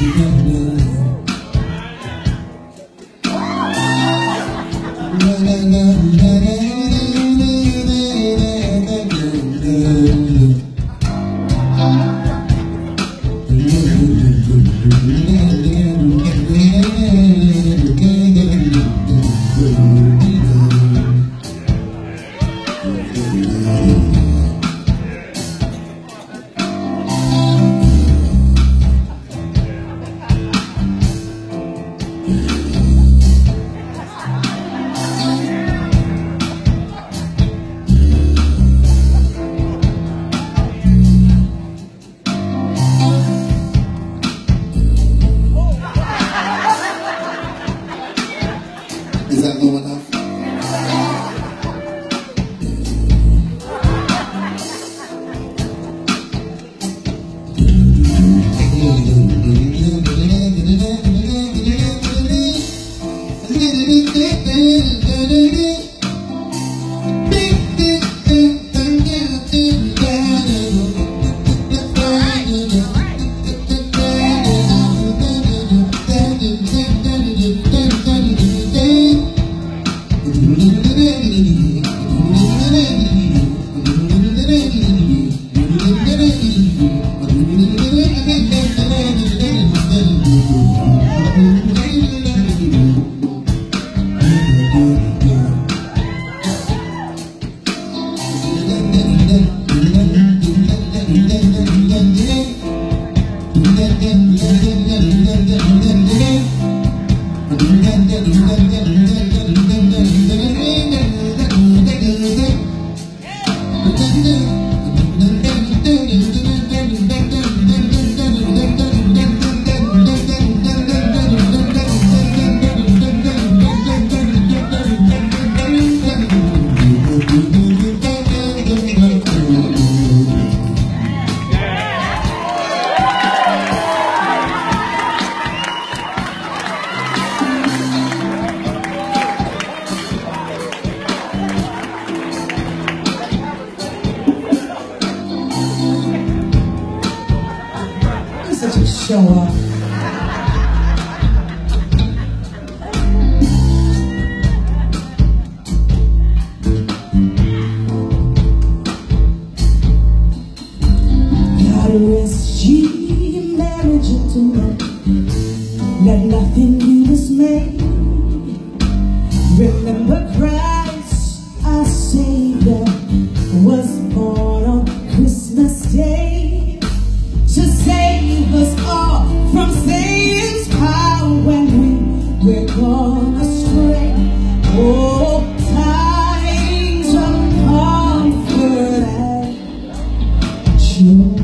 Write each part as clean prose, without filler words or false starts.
Is that low enough? Such a show off. God rest ye, merry gentlemen, let nothing you dismay. Remember Christ, our Savior, was born on Christmas Day to save us all from Satan's power when we're gone astray. Oh, times of comfort and joy.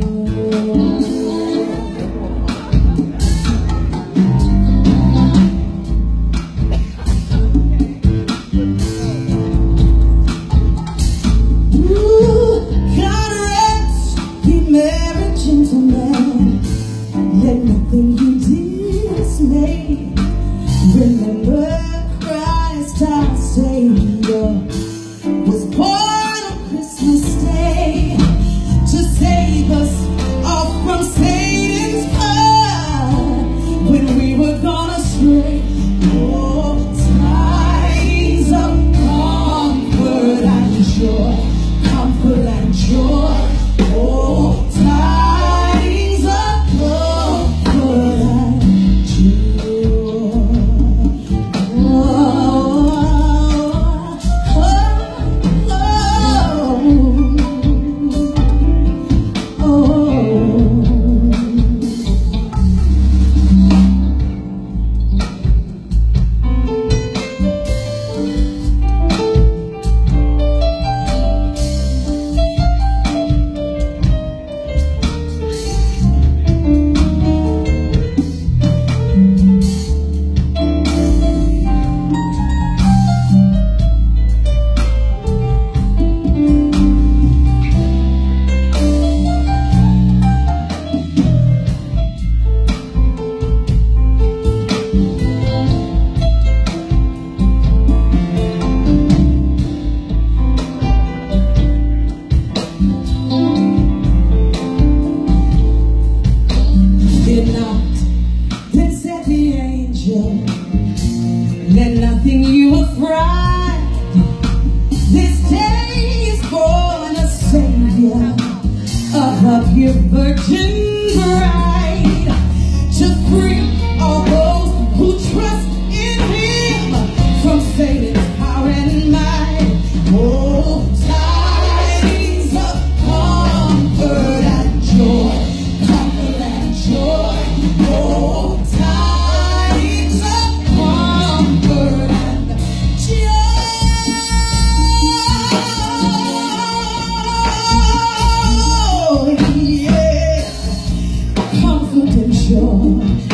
Gentlemen, let nothing you dismay. Remember Christ our Savior was born on Christmas Day to save us all from Satan's power when we were gone astray. Oh, times of comfort and joy, comfort and joy. Oh, Oh, tidings of comfort and joy, yeah, comfort and joy.